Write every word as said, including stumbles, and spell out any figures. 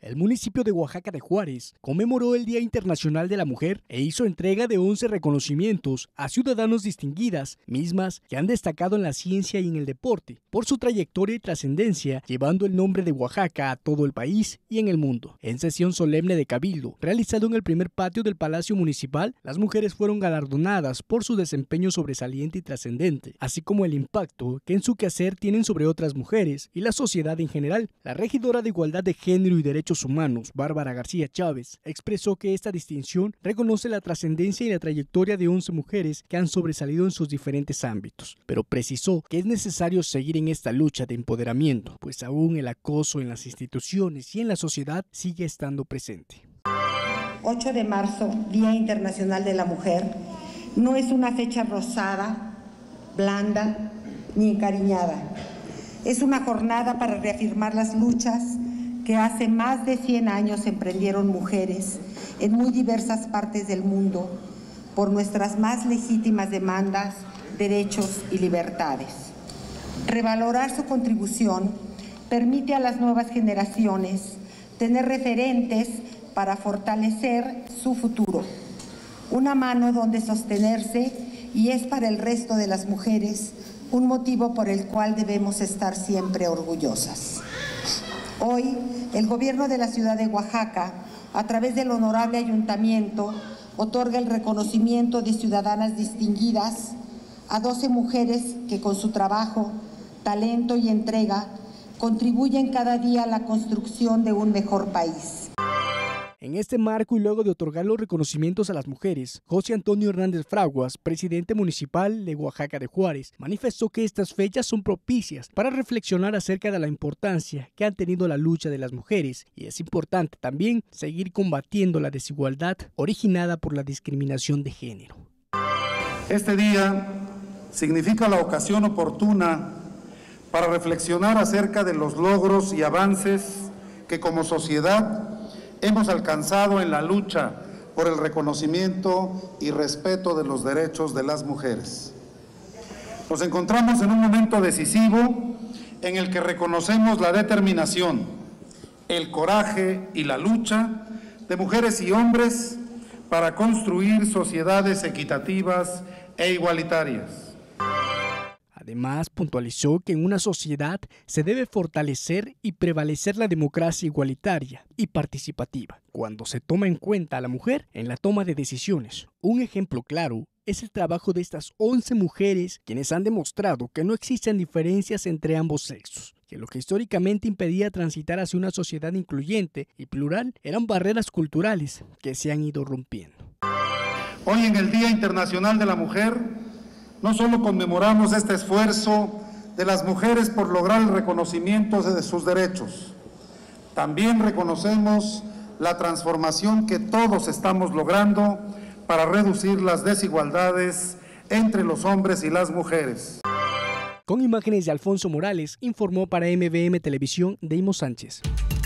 El municipio de Oaxaca de Juárez conmemoró el Día Internacional de la Mujer e hizo entrega de once reconocimientos a ciudadanos distinguidas, mismas que han destacado en la ciencia y en el deporte por su trayectoria y trascendencia, llevando el nombre de Oaxaca a todo el país y en el mundo. En sesión solemne de Cabildo, realizado en el primer patio del Palacio Municipal, las mujeres fueron galardonadas por su desempeño sobresaliente y trascendente, así como el impacto que en su quehacer tienen sobre otras mujeres y la sociedad en general. La regidora de Igualdad de Género y Derechos Humanos, Bárbara García Chávez, expresó que esta distinción reconoce la trascendencia y la trayectoria de once mujeres que han sobresalido en sus diferentes ámbitos, pero precisó que es necesario seguir en esta lucha de empoderamiento, pues aún el acoso en las instituciones y en la sociedad sigue estando presente. ocho de marzo, Día Internacional de la Mujer, no es una fecha rosada, blanda ni encariñada. Es una jornada para reafirmar las luchas que hace más de cien años emprendieron mujeres en muy diversas partes del mundo por nuestras más legítimas demandas, derechos y libertades. Revalorar su contribución permite a las nuevas generaciones tener referentes para fortalecer su futuro, una mano donde sostenerse, y es para el resto de las mujeres un motivo por el cual debemos estar siempre orgullosas. Hoy, el gobierno de la ciudad de Oaxaca, a través del honorable ayuntamiento, otorga el reconocimiento de ciudadanas distinguidas a doce mujeres que con su trabajo, talento y entrega contribuyen cada día a la construcción de un mejor país. En este marco y luego de otorgar los reconocimientos a las mujeres, José Antonio Hernández Fraguas, presidente municipal de Oaxaca de Juárez, manifestó que estas fechas son propicias para reflexionar acerca de la importancia que han tenido la lucha de las mujeres, y es importante también seguir combatiendo la desigualdad originada por la discriminación de género. Este día significa la ocasión oportuna para reflexionar acerca de los logros y avances que como sociedad hemos alcanzado en la lucha por el reconocimiento y respeto de los derechos de las mujeres. Nos encontramos en un momento decisivo en el que reconocemos la determinación, el coraje y la lucha de mujeres y hombres para construir sociedades equitativas e igualitarias. Además, puntualizó que en una sociedad se debe fortalecer y prevalecer la democracia igualitaria y participativa, cuando se toma en cuenta a la mujer en la toma de decisiones. Un ejemplo claro es el trabajo de estas once mujeres, quienes han demostrado que no existen diferencias entre ambos sexos, que lo que históricamente impedía transitar hacia una sociedad incluyente y plural eran barreras culturales que se han ido rompiendo. Hoy, en el Día Internacional de la Mujer, no solo conmemoramos este esfuerzo de las mujeres por lograr el reconocimiento de sus derechos, también reconocemos la transformación que todos estamos logrando para reducir las desigualdades entre los hombres y las mujeres. Con imágenes de Alfonso Morales, informó para M V M Televisión Deimo Sánchez.